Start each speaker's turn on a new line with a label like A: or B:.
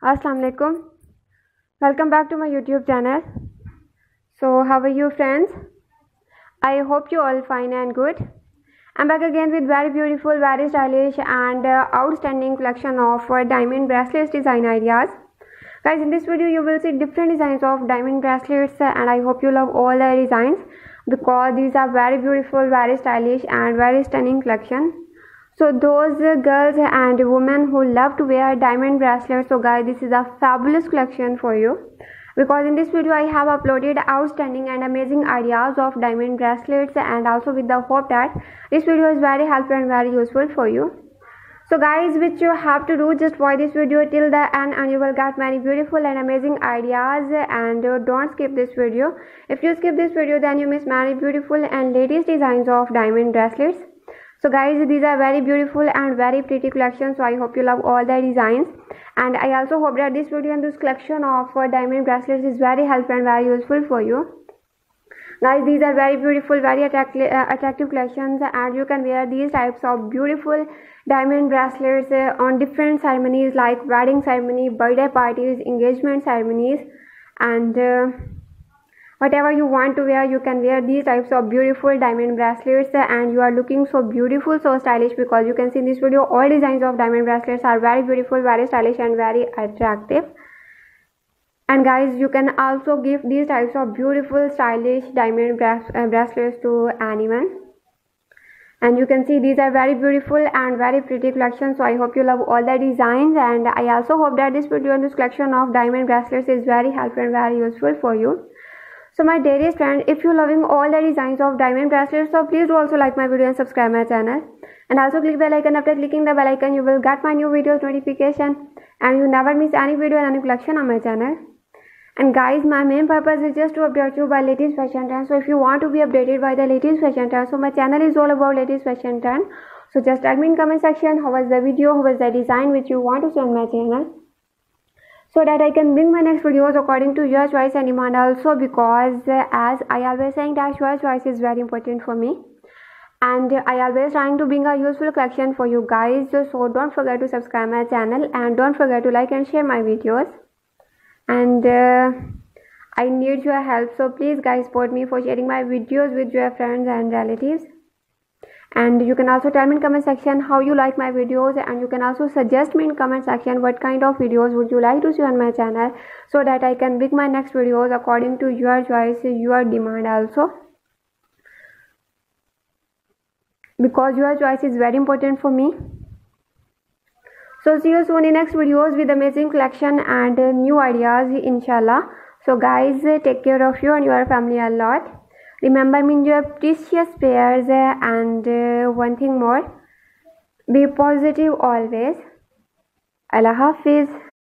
A: Assalamu alaikum. Welcome back to my YouTube channel. So how are you friends? I hope you all fine and good. I'm back again with very beautiful, very stylish and outstanding collection of diamond bracelets design ideas. Guys, in this video you will see different designs of diamond bracelets and I hope you love all the designs because these are very beautiful, very stylish and very stunning collection. So those girls and women who love to wear diamond bracelets, so guys, this is a fabulous collection for you because in this video I have uploaded outstanding and amazing ideas of diamond bracelets and also with the hope that this video is very helpful and very useful for you. So guys, which you have to do, just watch this video till the end and you will get many beautiful and amazing ideas, and don't skip this video. If you skip this video then you miss many beautiful and latest designs of diamond bracelets. So guys, these are very beautiful and very pretty collections, so I hope you love all the designs, and I also hope that this video and this collection of diamond bracelets is very helpful and very useful for you. Guys, these are very beautiful, very attractive collections, and you can wear these types of beautiful diamond bracelets on different ceremonies like wedding ceremony, birthday parties, engagement ceremonies, and whatever you want to wear, you can wear these types of beautiful diamond bracelets and you are looking so beautiful, so stylish, because you can see in this video all designs of diamond bracelets are very beautiful, very stylish and very attractive. And guys, you can also give these types of beautiful stylish diamond bracelets to anyone. And you can see these are very beautiful and very pretty collections, so I hope you love all the designs, and I also hope that this video and this collection of diamond bracelets is very helpful and very useful for you. So my dearest friend, if you're loving all the designs of diamond bracelets, so please do also like my video and subscribe my channel, and also click the bell icon. After clicking the bell icon, you will get my new videos notification and you never miss any video and any collection on my channel. And guys, my main purpose is just to update you by latest fashion trends. So if you want to be updated by the latest fashion trends, so my channel is all about latest fashion trend. So just tag me in comment section how was the video, how was the design which you want to see on my channel, so that I can bring my next videos according to your choice and demand also, because as I always saying that your choice is very important for me and I always trying to bring a useful collection for you guys. So don't forget to subscribe my channel and don't forget to like and share my videos, and I need your help, so please guys support me for sharing my videos with your friends and relatives. And you can also tell me in comment section how you like my videos, and you can also suggest me in comment section what kind of videos would you like to see on my channel, so that I can make my next videos according to your choice, your demand also, because your choice is very important for me. So see you soon in next videos with amazing collection and new ideas, inshallah. So guys, take care of you and your family a lot. Remember me in your precious prayers, and one thing more, be positive always. Allah Hafiz.